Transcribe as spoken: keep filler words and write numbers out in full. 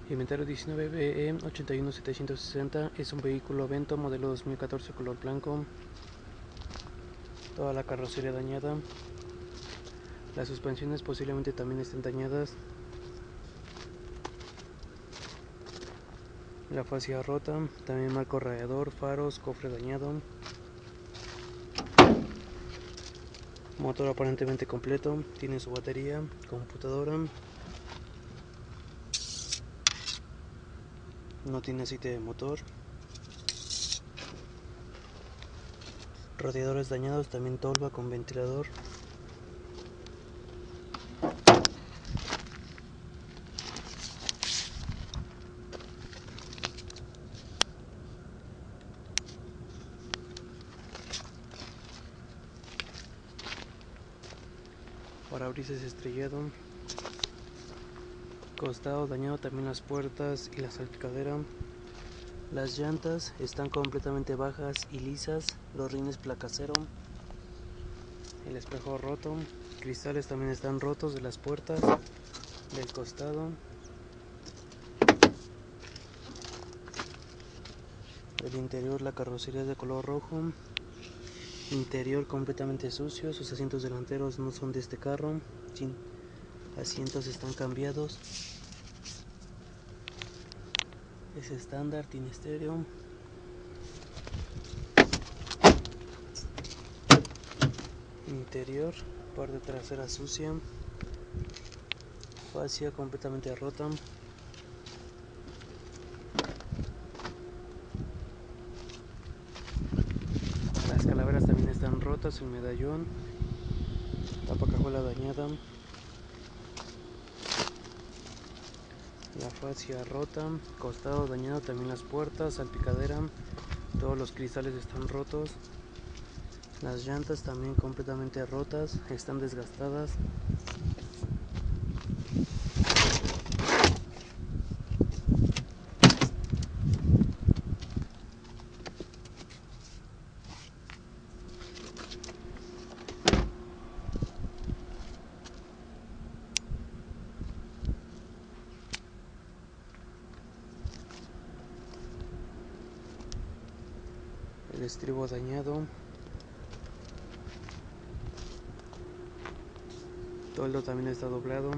Inventario diecinueve B E ochenta y uno setecientos sesenta es un vehículo Vento modelo dos mil catorce color blanco. Toda la carrocería dañada. Las suspensiones posiblemente también estén dañadas. La fascia rota, también marco radiador, faros, cofre dañado. Motor aparentemente completo, tiene su batería, computadora. No tiene aceite de motor. Radiadores dañados, también tolva con ventilador. Parabrisas estrellado. Costado dañado, también las puertas y la salpicadera. Las llantas están completamente bajas y lisas. Los rines placa cero. El espejo roto. Cristales también están rotos de las puertas, del costado. El interior, la carrocería es de color rojo. Interior completamente sucio. Sus asientos delanteros no son de este carro. Sin asientos están cambiados. Es estándar, tiene estéreo. Interior, parte trasera sucia. Fascia completamente rota. Las calaveras también están rotas, el medallón. Tapacajuela dañada. La fascia rota, costado dañado, también las puertas, salpicadera. Todos los cristales están rotos. Las llantas también completamente rotas, están desgastadas. El estribo dañado. Toldo también está doblado.